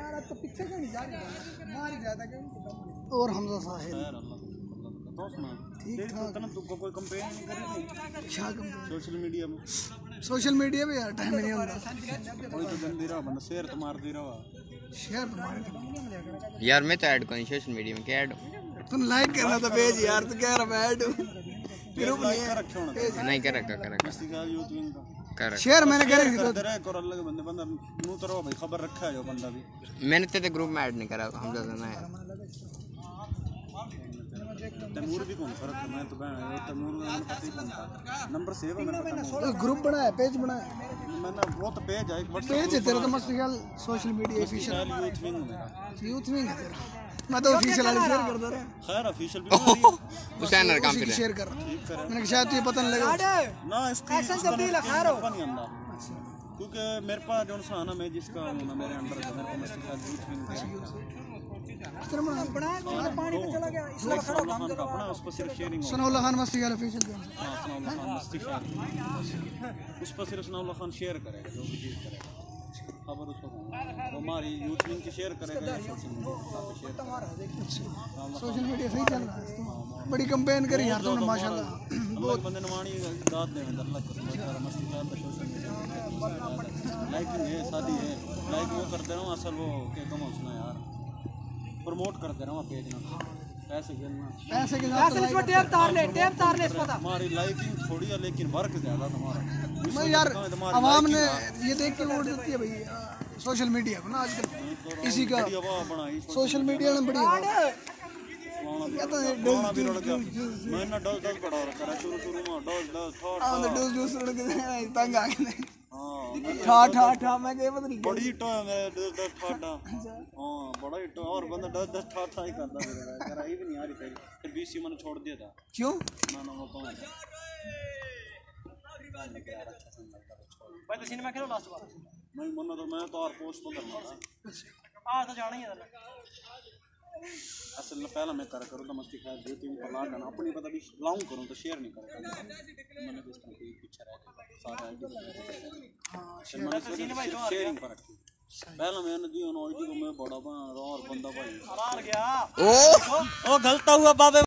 यार तो पीछे क्यों नहीं जा रही मार ही जाता क्यों। और हमजा साहिल तो सुना ठीक ठाक ना, तुमको कोई कंपेन नहीं कर रही थी क्या कंपेन सोशल मीडिया में? सोशल मीडिया पे यार टाइम नहीं होता। कोई तो गंदी रहा बंदा शेयर तो मार दे रहा शेयर तो मार यार मैं तो ऐड करूं सोशल मीडिया में, क्या ऐड तुम लाइक करना तो पेज यार, तो कह रहा मैं ऐड हूं ग्रुप नहीं कर रखे होना नहीं कर रखा मस्तिकाल यूथ विंग का कर शेयर मैंने करे कर दे रहा है और अलग बंदे बंदा मुंह तो रहो भाई खबर रखा है जो बंदा भी मैंने तो ग्रुप में ऐड नहीं करा हमजा ना यार। तैमूर भी कौन फर्क है, मैं तो तैमूर में पता ही कौन था नंबर सेव है मेरे पास। ग्रुप बनाया पेज बनाया मैंने वो तो पेज है पेज है तेरा तो Mastikal social media official youth wing मेरा यूथ विंग है तेरा। मैं तो ऑफिशियल वाले शेयर करता रहा खैर ऑफिशियल भी बना रही है हुसैन काम पे शेयर कर रहा मैंने शायद तुझे पता नहीं लगा ना इसकी एक्शन जल्दी लगा रहा नहीं अंदर क्योंकि मेरे पास जो सा ना मैं जिसका हूं ना मेरे अंडर मेरे को मस्तिकाल यूथ विंग पानी में चला गया इसलिए खड़ा काम कर अपना उस पर सिर्फ शेयरिंग सनाउल्लाह खान मस्तिकाल ऑफिशियल हां सनाउल्लाह खान मस्तिकाल उस पर सिर्फ सनाउल्लाह खान शेयर करेगा जो भी चीज करेगा खबर उसको वो हमारी यूथ विंग की शेयर करेगा सोशल मीडिया सही चल रहा है बड़ी कंपेन करी यार तुमने माशाल्लाह बहुत बंदे नवाणी दाद दे अल्लाह को मस्तिकाल पे सोशल मीडिया लाइकिंग है शादी है लाइक वो करते रहो असल वो के कम उसना यार प्रमोट करते रहो पेज ना पैसे इसमें टेप तार ले इसको हमारी लाइकिंग थोड़ी है लेकिन वर्क ज्यादा तुम्हारा मैं यार आवाम ने ये देख के वोट देती है भाई सोशल मीडिया को ना आजकल इसी का सोशल मीडिया ने बड़ी मैं ना डोज बढ़ा रखा है शुरू में डोज तंग आ गए ठा मैं के पता नहीं बड़ी टो है डोज ठा हां बड़ा ही टो और बंदा डोज ठा ही करता है करा ही भी नहीं आ रही तेरी फिर बीसी मैंने छोड़ दिया था क्यों ना वो कौन है भाई तो सिनेमा खेलो लास्ट बार मैं मन्ना तो मैं तो और पोस्ट तो करना था आ तो जाना ही है असल में पहला मैं करूँ तो मस्ती खैर दो तीन पर ला करना अपनी पता भी लाऊं करूँ तो शेयर नहीं करूँगा मैंने तो इस तरह कोई पीछे रह गया सारा आईडी मैंने शेयरिंग पर रखी पहला मैंने दी उन आईडी को मैं बड़ा बना और बंदा भाई गया ओ गलता हुआ बाबे।